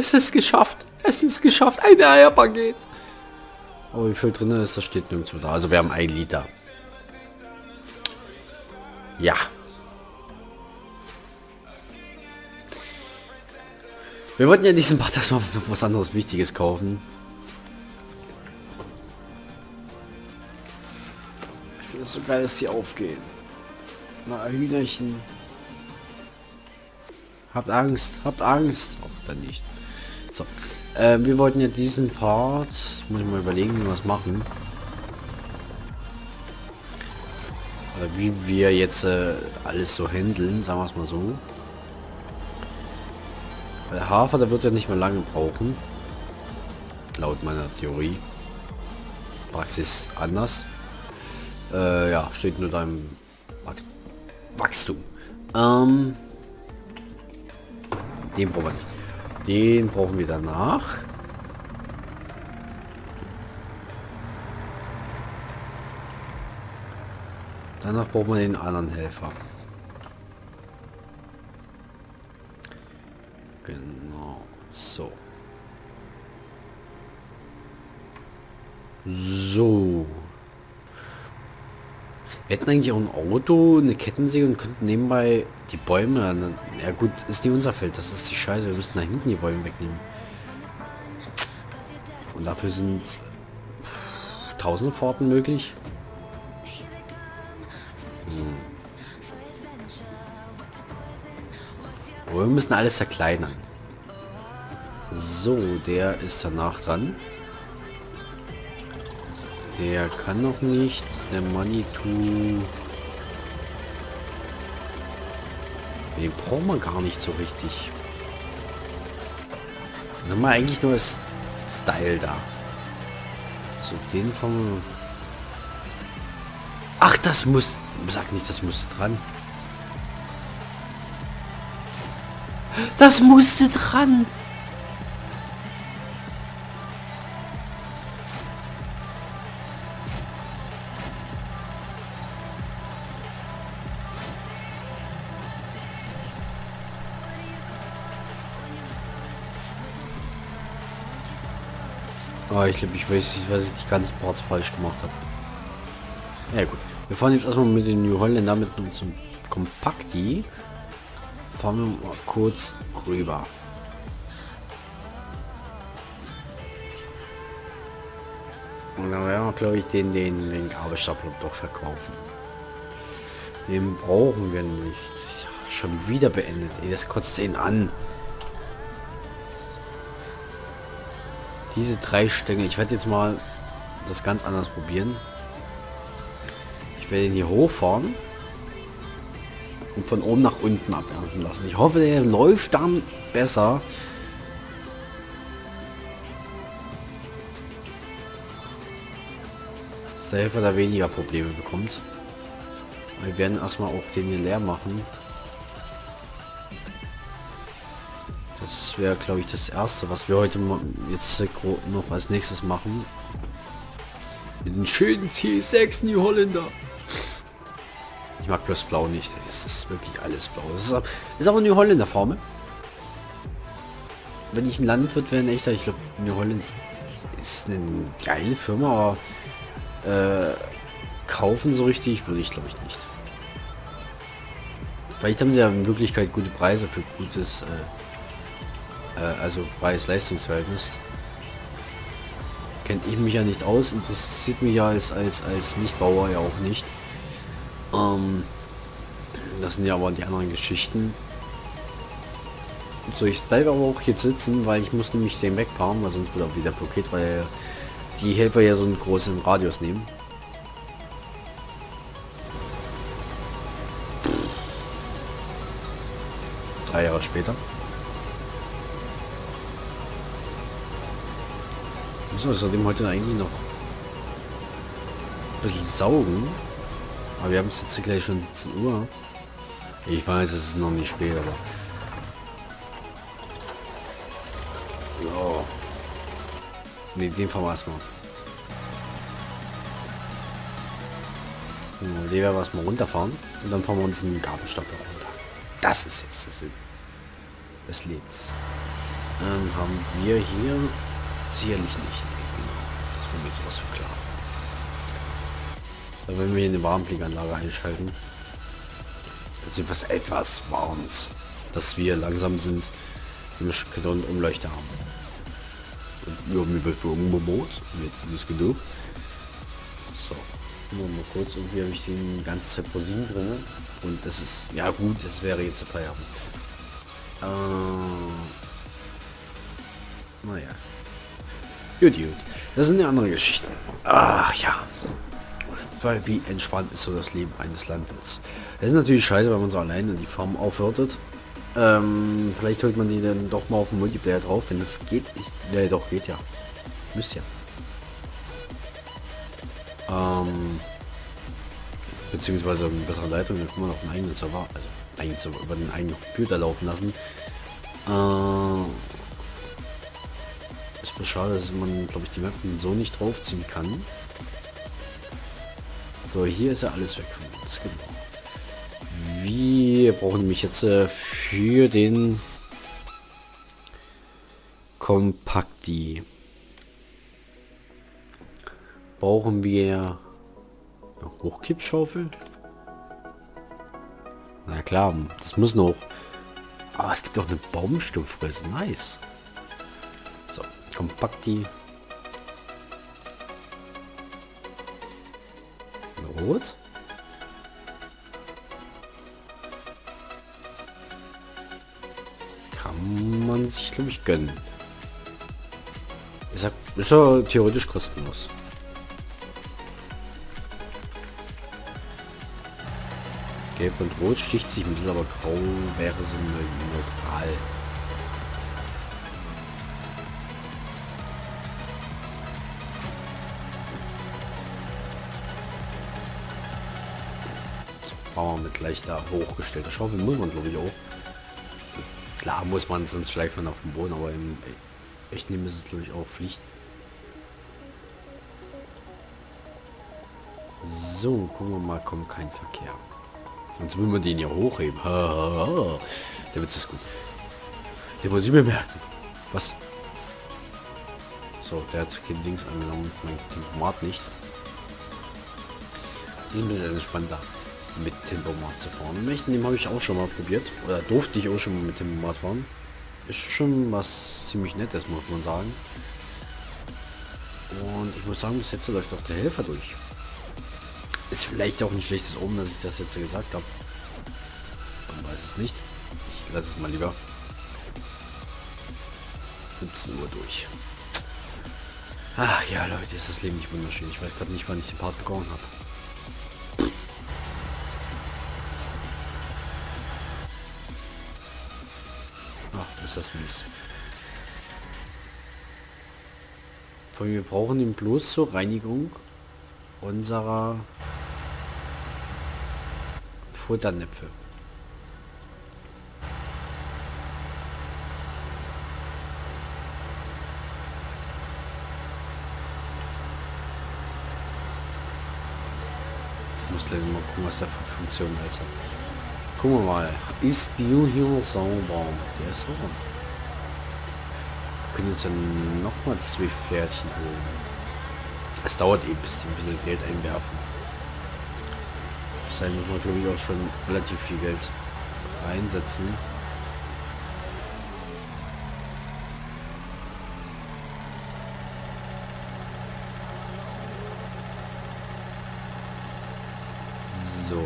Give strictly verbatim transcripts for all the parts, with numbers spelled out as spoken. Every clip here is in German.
Es ist geschafft. Es ist geschafft. Ein Eierpaket. Aber wie viel drin ist, das steht nirgendwo da. Also wir haben ein Liter. Ja. Wir wollten ja in diesem Part erstmal was anderes Wichtiges kaufen. Ich finde es so geil, dass die aufgehen. Na, Hühnerchen. Habt Angst, habt Angst. Auch dann nicht. So. Äh, wir wollten ja diesen Part, muss ich mal überlegen, wie wir was machen. Äh, wie wir jetzt äh, alles so handeln, sagen wir es mal so. Der Hafer, der wird ja nicht mehr lange brauchen. Laut meiner Theorie. Praxis anders. Äh, ja, steht nur da im Wachstum. Ähm, den brauchen wir nicht. Den brauchen wir danach. Danach brauchen wir den anderen Helfer. Genau. So. So. Wir hätten eigentlich auch ein Auto, eine Kettensäge und könnten nebenbei die Bäume... Ja gut, ist nicht unser Feld, das ist die Scheiße. Wir müssten da hinten die Bäume wegnehmen. Und dafür sind pff, tausende Fahrten möglich. Hm. Aber wir müssen alles zerkleinern. So, der ist danach dran. Der kann noch nicht. Der Manitou. Den brauchen wir gar nicht so richtig. Dann haben wir eigentlich nur das Style da. So, den vom... Ach, das muss... Sag nicht, das muss dran. Das musste dran. Oh, ich glaube, ich weiß nicht, was ich die ganzen Parts falsch gemacht habe. Ja gut. Wir fahren jetzt erstmal mit den New Holländer mit unserem Kompakti. Fahren wir mal kurz rüber. Und dann werden wir, glaube ich, den, den, den Gabelstapler doch verkaufen. Den brauchen wir nicht. Ja, schon wieder beendet. Ey, das kotzt ihn an. Diese drei Stängel. Ich werde jetzt mal das ganz anders probieren. Ich werde ihn hier hochfahren und von oben nach unten abernten lassen. Ich hoffe, der läuft dann besser. Dass der Helfer da weniger Probleme bekommt. Wir werden erstmal auch den hier leer machen. Das wäre, glaube ich, das erste, was wir heute jetzt noch als nächstes machen. Mit den schönen T sechs New Holländer. Ich mag bloß blau nicht. Das ist wirklich alles blau. Das ist, ist aber eine New Holländer Formel. Wenn ich ein Landwirt wäre, ein echter, ich glaube, New Holland ist eine geile Firma, aber äh, kaufen so richtig würde ich, glaube ich, nicht. Vielleicht haben sie ja in Wirklichkeit gute Preise für gutes, äh, äh, also Preis-Leistungsverhältnis. Kennt ich mich ja nicht aus, interessiert mich ja als, als, als Nichtbauer ja auch nicht. Ähm, das sind ja aber die anderen Geschichten. So, ich bleibe aber auch hier sitzen, weil ich muss nämlich den wegfahren, weil sonst wird auch wieder blockiert, weil die Helfer ja so einen großen Radius nehmen. Drei Jahre später. So, außerdem heute eigentlich noch ein bisschen saugen. Aber wir haben es jetzt gleich schon siebzehn Uhr. Ich weiß, es ist noch nicht spät, aber... Ja. Ne, den fahren wir erstmal. Den werden wir erstmal runterfahren. Und dann fahren wir uns einen Gabelstapler runter. Das ist jetzt der Sinn des Lebens. ähm, haben wir hier sicherlich nicht. Genau, das war mir sowas für klar. Da wenn wir hier eine Warnblinkanlage einschalten, dann sind wir etwas warnt, dass wir langsam sind, wenn wir schon einen Umleuchter haben. Und ja, mir wird umgebaut, jetzt ist genug. So, nur mal kurz, irgendwie habe ich die ganze Zeit Rosinen drin. Und das ist, ja gut, das wäre jetzt der Feierabend. Äh, naja. Gut, gut. Das sind ja andere Geschichten. Ach ja. Weil wie entspannt ist so das Leben eines Landwirts. Es ist natürlich scheiße, wenn man so alleine die Farm aufhörtet. Ähm, vielleicht holt man die dann doch mal auf den Multiplayer drauf, wenn das geht. Ich, ja, doch, geht ja. Müsste ja. Ähm, beziehungsweise eine bessere Leitung, dann kann man auf einen eigenen Server, also eigenen Server über den eigenen Computer laufen lassen. Äh, ist bloß schade, dass man, glaube ich, die Mappen so nicht draufziehen kann. So, hier ist ja alles weg von uns, genau. Wir brauchen nämlich jetzt äh, für den Kompakti brauchen wir eine Hochkippschaufel. Na klar, das muss noch. Aber es gibt auch eine Baumstumpfröse, nice. So, Kompakti. Rot. Kann man sich, glaube ich, gönnen. Ist ja, ist ja theoretisch kostenlos. Gelb und Rot sticht sich mit, aber Grau wäre so neutral. So, mit leichter hochgestellter Schaufel muss man, glaube ich, auch. Klar muss man, sonst schleift man auf dem Boden, aber im echten Leben ist es, glaube ich, auch Pflicht. So, gucken wir mal, kommt kein Verkehr. Sonst will man den ja hochheben. Ha, ha, ha. Der Witz ist gut. Den muss ich mir merken. Was? So, der hat kein Dings angenommen. Mein Tempomat nicht. Die ist ein bisschen entspannter, mit Tempomat zu fahren. Im echten Leben habe ich auch schon mal probiert. Oder durfte ich auch schon mal mit Tempomat fahren. Ist schon was ziemlich Nettes, muss man sagen. Und ich muss sagen, bis jetzt läuft auch der Helfer durch. Ist vielleicht auch ein schlechtes Omen, dass ich das jetzt gesagt habe. Man weiß es nicht. Ich lasse es mal lieber. siebzehn Uhr durch. Ach ja, Leute, ist das Leben nicht wunderschön. Ich weiß gerade nicht, wann ich den Part begonnen habe. Ach, ist das mies. Von wir brauchen ihn bloß zur Reinigung unserer Futternäpfe. Ich muss gleich mal gucken, was der für Funktion alles hat. Gucken wir mal. Ist die hier sauber? Der ist sauber. Wir können jetzt dann nochmal zwei Pferdchen holen. Es dauert eben, bis die ein bisschen Geld einwerfen. Das heißt, muss man natürlich auch schon relativ viel Geld reinsetzen. So.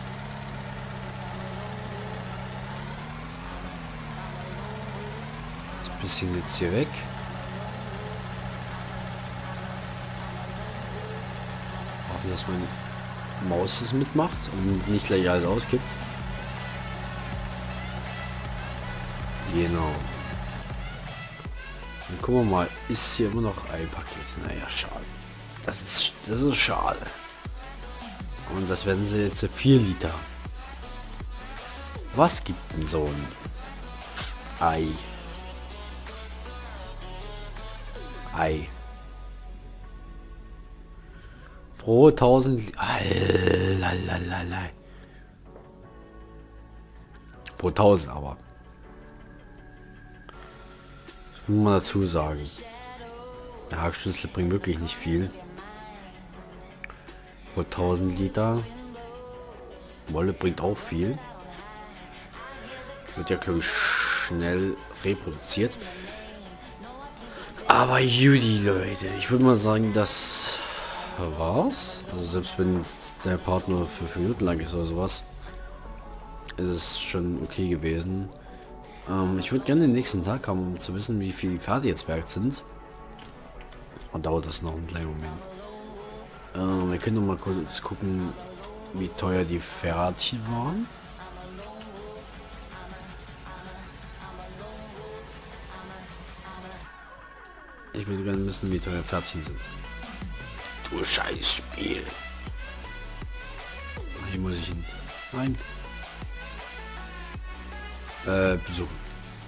Das bisschen jetzt hier weg. Hoffen, dass meine Maus es mitmacht und nicht gleich alles auskippt. Genau. Dann gucken wir mal, ist hier immer noch ein Paket. Naja, schade. Das ist, das ist schade. Und das werden sie jetzt vier Liter. Was gibt denn so ein Ei? Ei. Pro tausend... Lalalala. Pro tausend aber. Muss man dazu sagen. Der Hackschlüssel bringt wirklich nicht viel. Pro tausend Liter. Wolle bringt auch viel. Wird ja, glaube ich, schnell reproduziert. Aber Judy, Leute, ich würde mal sagen, das war's. Also selbst wenn der Part nur für fünf Minuten lang ist oder sowas, ist es schon okay gewesen. Ähm, ich würde gerne den nächsten Tag haben, um zu wissen, wie viel Pferde jetzt wert sind. Und dauert das noch einen kleinen Moment. Ähm, wir können noch mal kurz gucken, wie teuer die Pferdchen waren. Ich würde gerne wissen, wie teuer Pferdchen sind. Du Scheißspiel. Hier muss ich hin. Nein. Äh, besuchen.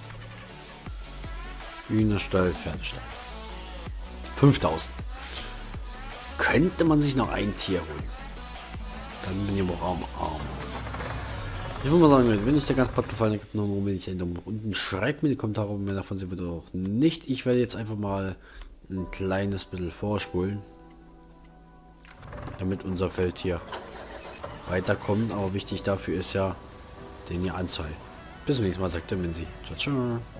Hühnerstall, Pferdestall. fünftausend. Könnte man sich noch ein Tier holen. Dann bin ich aber arm, arm. Ich würde mal sagen, wenn euch der ganze Part gefallen hat, gebt noch einen Daumen nach unten. Schreibt mir in die Kommentare, ob mehr davon sehen wird oder auch nicht. Ich werde jetzt einfach mal ein kleines bisschen vorspulen, damit unser Feld hier weiterkommt. Aber wichtig dafür ist ja, den hier anzuhalten. Bis zum nächsten Mal, sagt der Minzi. Ciao, ciao.